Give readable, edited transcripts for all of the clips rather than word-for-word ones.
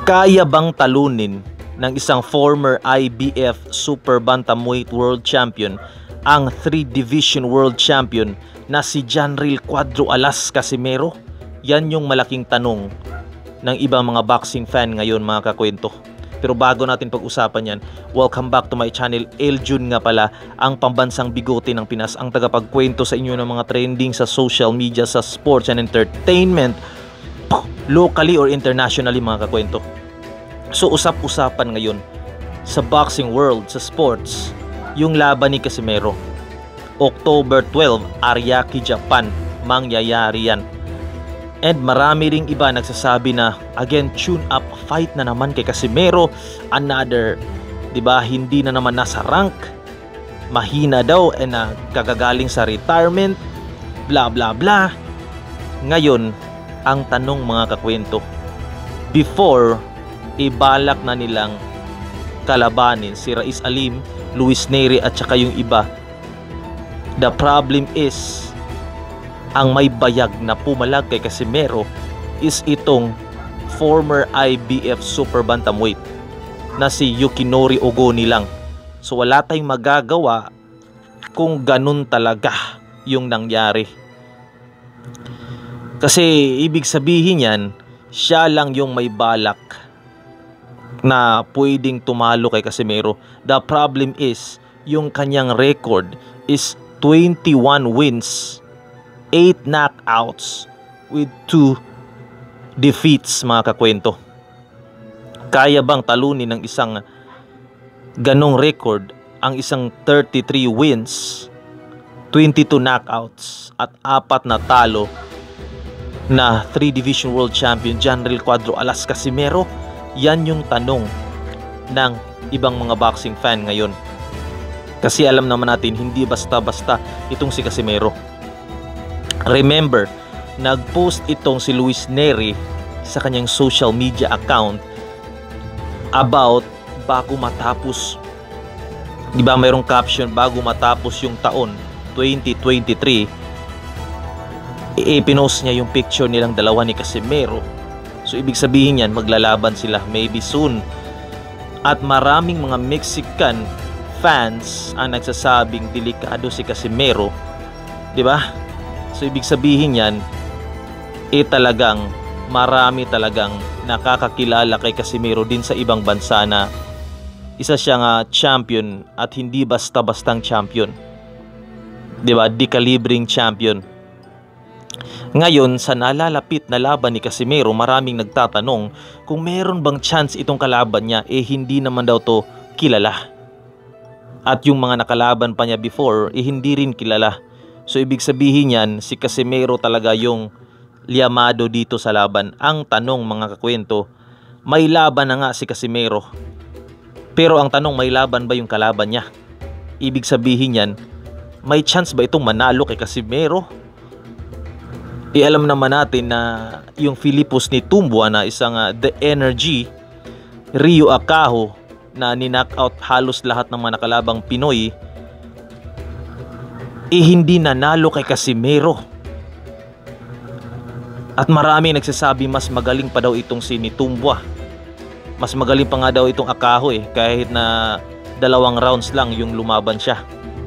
Kaya bang talunin ng isang former IBF Super Bantamweight World Champion ang 3-Division World Champion na si Janril Cuadro Alas Casimero? Yan yung malaking tanong ng ibang mga boxing fan ngayon, mga kakwento. Pero bago natin pag-usapan yan, welcome back to my channel. Eljun nga pala, ang pambansang bigote ng Pinas, ang tagapagkwento sa inyo ng mga trending sa social media, sa sports and entertainment, locally or internationally, mga kakwento. So usap-usapan ngayon sa boxing world, sa sports, yung laban ni Casimero. October 12, Ariake, Japan, mangyayari yan. And marami ring iba nagsasabi na again, tune up fight na naman kay Casimero. Another, 'di ba, hindi na naman nasa rank. Mahina daw and kagagaling sa retirement, bla bla bla. Ngayon, ang tanong, mga kakwento, before ibalak na nilang kalabanin si Raiz Alim, Luis Nery at saka yung iba, the problem is ang may bayag na pumalag kay Casimero is itong former IBF Super Bantamweight na si Yukinori Ogoni lang. So wala tayong magagawa kung ganun talaga yung nangyari. Kasi ibig sabihin yan, siya lang yung may balak na pwedeng tumalo kay Casimero. The problem is, yung kanyang record is 21 wins, 8 knockouts with 2 defeats, mga kakwento. Kaya bang talunin ng isang ganong record ang isang 33 wins, 22 knockouts at 4 na talo na 3-Division World Champion Janril Cuadro Alas Casimero? Yan yung tanong ng ibang mga boxing fan ngayon. Kasi alam naman natin, hindi basta-basta itong si Casimero. Remember, nag-post itong si Luis Nery sa kanyang social media account about bago matapos, di ba mayroong caption, bago matapos yung taon 2023, pinost niya yung picture nilang dalawa ni Casimero. So ibig sabihin yan, maglalaban sila maybe soon. At maraming mga Mexican fans ang nagsasabing delikado si Casimero, di ba? So ibig sabihin yan, talagang marami talagang nakakakilala kay Casimero din sa ibang bansa na isa siyang champion at hindi basta-bastang champion. 'Di ba? Di-kalibring champion. Ngayon, sa nalalapit na laban ni Casimero, maraming nagtatanong kung meron bang chance itong kalaban niya, hindi naman daw to kilala. At yung mga nakalaban pa niya before, hindi rin kilala. So ibig sabihin yan, si Casimero talaga yung liyamado dito sa laban. Ang tanong, mga kakwento, may laban na nga si Casimero, pero ang tanong, may laban ba yung kalaban niya? Ibig sabihin yan, may chance ba itong manalo kay Casimero? Alam naman natin na yung Philippus ni Tumbua na isang The Energy, Ryo Akaho, na ni-knockout halos lahat ng mga nakalabang Pinoy, hindi nanalo kay Casimero. At marami nagsasabi mas magaling pa daw itong si Tumbua. Mas magaling pa nga daw itong Akaho kahit na 2 rounds lang yung lumaban siya.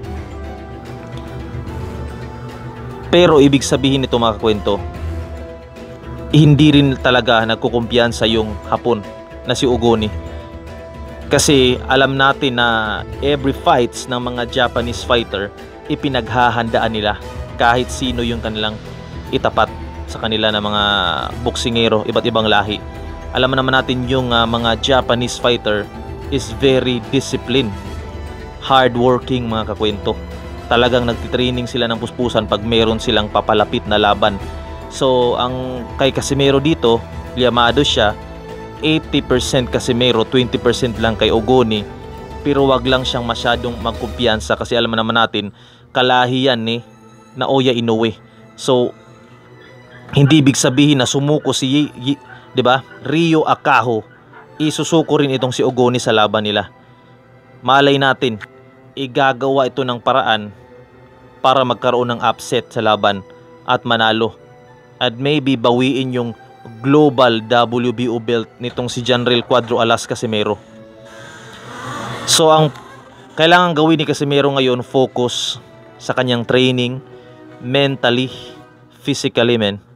Pero ibig sabihin nito, mga kwento, hindi rin talaga nagkukumpiyansa yung Hapon na si Ogoni. Kasi alam natin na every fights ng mga Japanese fighter, ipinaghahandaan nila kahit sino yung kanilang itapat sa kanila na mga boksingero, iba't ibang lahi. Alam naman natin yung mga Japanese fighter is very disciplined, hardworking, mga kakwento. Talagang nagtitraining sila ng puspusan pag meron silang papalapit na laban. So ang kay Casimero dito, liyamado siya, 80% Casimero, 20% lang kay Ogoni. Pero wag lang siyang masyadong magkumpiyansa kasi alam naman natin, kalahi yan na Oya Inoue. So hindi ibig sabihin na sumuko si 'di ba, Ryo Akaho, isusuko rin itong si Ogoni sa laban nila. Malay natin, igagawa ito ng paraan para magkaroon ng upset sa laban at manalo. At maybe bawiin yung global WBO belt nitong si Janril Cuadro Alas Casimero. So ang kailangan gawin ni Casimero ngayon, focus sa kanyang training, mentally, physically,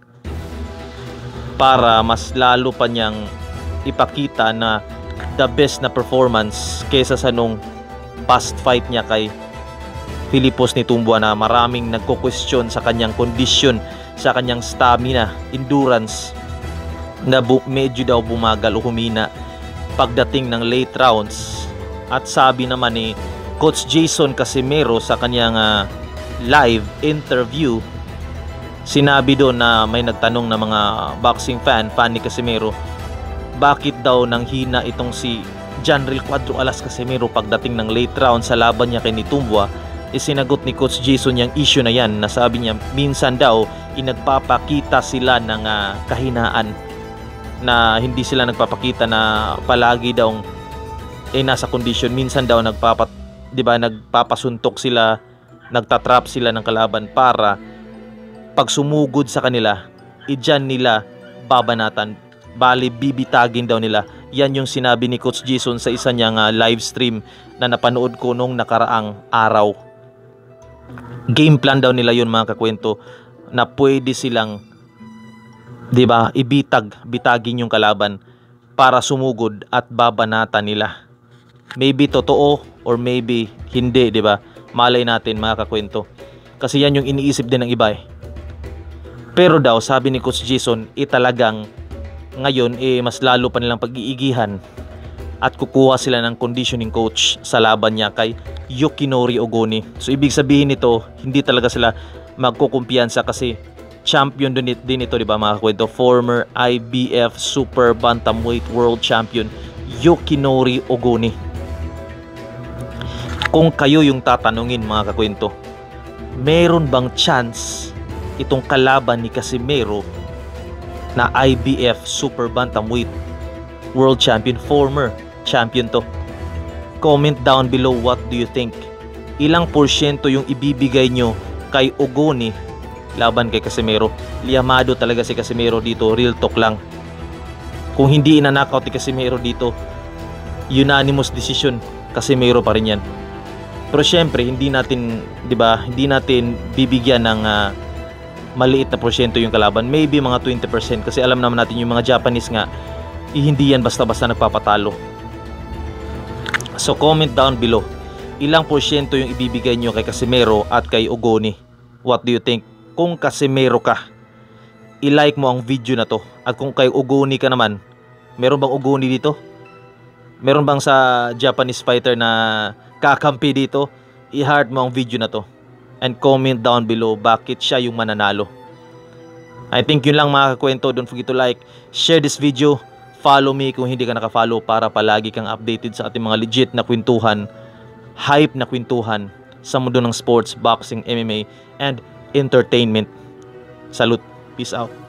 para mas lalo pa niyang ipakita na the best na performance kaysa sa nung past fight niya kay Philippos Nitumboa, na maraming nagko-question sa kanyang condition, sa kanyang stamina, endurance, na medyo daw bumagal o humina pagdating ng late rounds. At sabi naman ni Coach Jason Casimero sa kanyang live interview, sinabi doon na may nagtanong na mga boxing fan ni Casimero, bakit daw nang hina itong si Janril Cuadro Alas Casimero pagdating ng late round sa laban niya kay Nitumboa. Sinagot ni Coach Jason yung issue na yan, na sabi niya minsan daw inagpapakita sila ng kahinaan, na hindi sila nagpapakita na palagi daw nasa condition. Minsan daw nagpapasuntok sila, nagtatrap sila ng kalaban para pag sumugod sa kanila, idyan nila babanatan, bali bibitagin daw nila. Yan yung sinabi ni Coach Jason sa isa niyang live stream na napanood ko nung nakaraang araw. Game plan daw nila yun, mga kakwento, na pwede silang bitagin yung kalaban para sumugod at babanatan nila. Maybe totoo or maybe hindi, malay natin, mga kakwento, kasi yan yung iniisip din ng iba Pero daw, sabi ni Coach Jason, talagang ngayon mas lalo pa nilang pag-iigihan at kukuha sila ng conditioning coach sa laban niya kay Yukinori Ogoni. So ibig sabihin nito, hindi talaga sila magkukumpiyansa kasi champion din ito, mga kwento, former IBF Super Bantamweight World Champion Yukinori Ogoni. Kung kayo yung tatanungin, mga kakwento, meron bang chance itong kalaban ni Casimero na IBF Super Bantamweight World Champion, former champion to? Comment down below, what do you think? Ilang porsyento yung ibibigay nyo kay Ogoni laban kay Casimero? Liyamado talaga si Casimero dito, real talk lang. Kung hindi ina-knockout ni Casimero dito, unanimous decision, Casimero pa rin yan. Pero syempre, hindi natin bibigyan ng maliit na porsyento yung kalaban. Maybe mga 20%, kasi alam naman natin yung mga Japanese nga, hindi yan basta-basta nagpapatalo. So comment down below, ilang porsyento yung ibibigay nyo kay Casimero at kay Ogoni? What do you think? Kung Casimero ka, i-like mo ang video na to. At kung kay Ogoni ka naman, meron bang Ogoni dito? Meron bang sa Japanese fighter na kakampi dito? I-heart mo ang video na to and comment down below bakit siya yung mananalo. I think yun lang, mga kakwento. Don't forget to like, share this video, follow me kung hindi ka nakafollow para palagi kang updated sa ating mga legit na kwentuhan, hype na kwentuhan sa mundo ng sports, boxing, MMA, and entertainment. Salute. Peace out.